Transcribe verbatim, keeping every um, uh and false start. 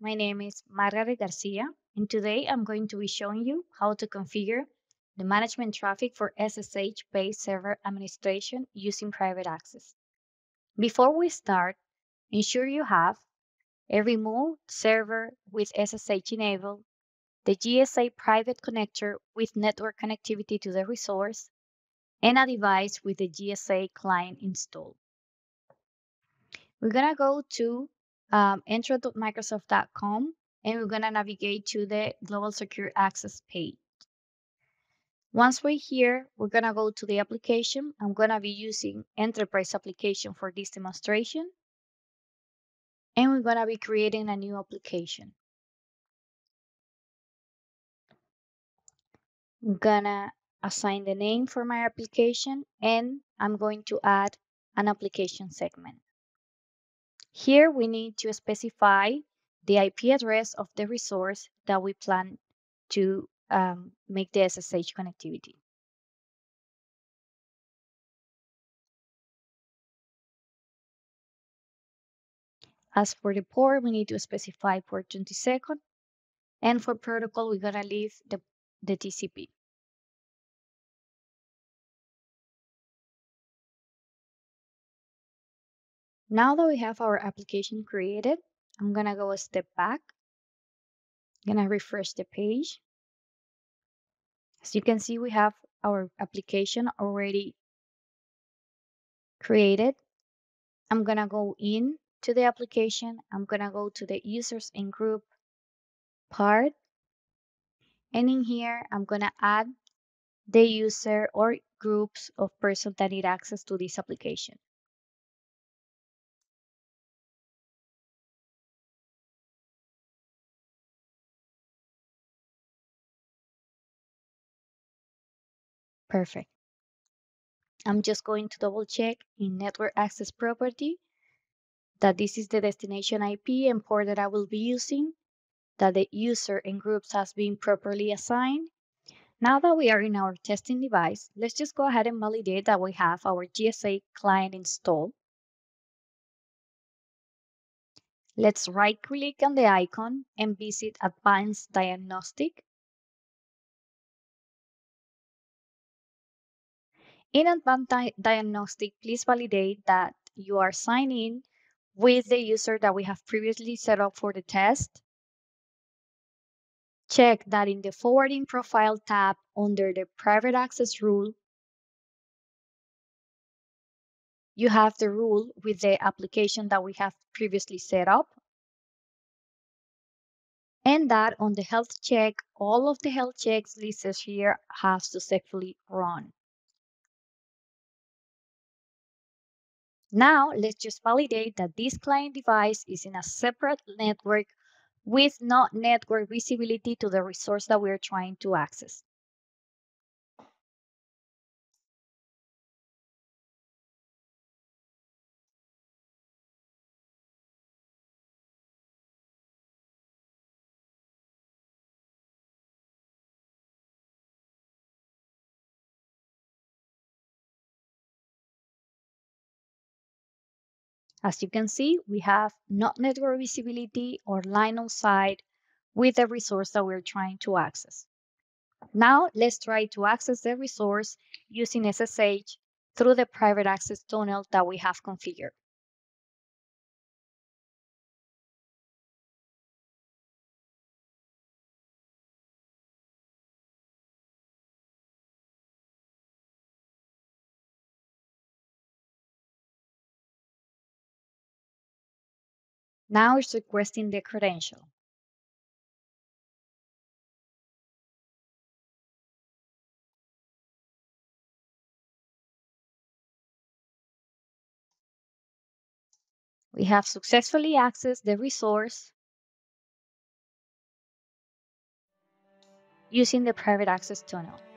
my name is Margaret Garcia, and today I'm going to be showing you how to configure the management traffic for S S H-based server administration using private access. Before we start, ensure you have a remote server with S S H enabled, the G S A private connector with network connectivity to the resource, and a device with the G S A client installed. We're going to go to um, entra dot microsoft dot com and we're going to navigate to the Global Secure Access page. Once we're here, we're going to go to the application. I'm going to be using Enterprise application for this demonstration. And we're going to be creating a new application. I'm going to assign the name for my application and I'm going to add an application segment. Here we need to specify the I P address of the resource that we plan to um, make the S S H connectivity. As for the port, we need to specify port twenty-second. And for protocol, we're gonna leave the, the T C P. Now that we have our application created, I'm gonna go a step back. I'm gonna refresh the page. As you can see, we have our application already created. I'm gonna go in to the application. I'm gonna go to the users and group part. And in here, I'm gonna add the user or groups of persons that need access to this application. Perfect. I'm just going to double check in network access property that this is the destination I P and port that I will be using, that the user and groups has been properly assigned. Now that we are in our testing device, let's just go ahead and validate that we have our G S A client installed. Let's right click on the icon and visit Advanced Diagnostic. In Advanced Di Diagnostic, please validate that you are signed in with the user that we have previously set up for the test. Check that in the Forwarding Profile tab under the Private Access rule, you have the rule with the application that we have previously set up. And that on the health check, all of the health checks listed here have successfully run. Now, let's just validate that this client device is in a separate network with no network visibility to the resource that we're trying to access. As you can see, we have not network visibility or line of sight with the resource that we're trying to access. Now, let's try to access the resource using S S H through the private access tunnel that we have configured. Now it's requesting the credential. We have successfully accessed the resource using the private access tunnel.